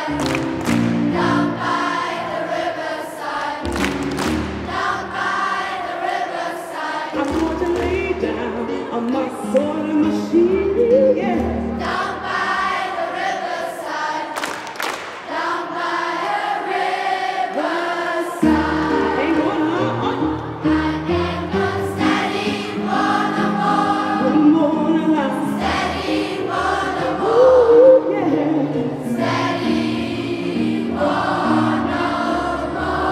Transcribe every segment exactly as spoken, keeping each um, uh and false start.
On my sewing machine, yeah. Down by the riverside, down by the riverside. Ain't gonna, I ain't gonna steady for no more. uh, more than I, Steady for no more. ooh, yeah. Steady for no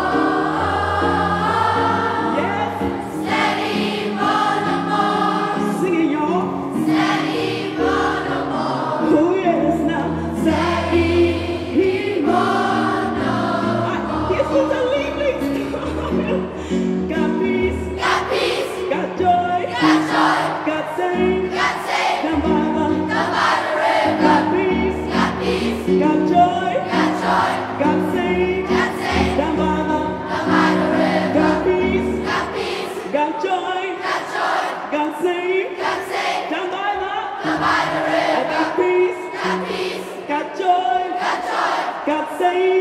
more. Yes, Steady for no more. sing it, y'all. Steady for no more. Oh, yes, now, Steady for no I, here's what the lead got peace, Got peace, got joy, got joy, got saved, got saved, down by the, down by the river. got peace, Got peace, got joy, got joy, got saved, got saved, down by the, down by the river. got peace, Got peace, got joy, got joy, got saved, got saved, down by the, down by the I river. got peace, Got peace, got joy, got joy, got saved.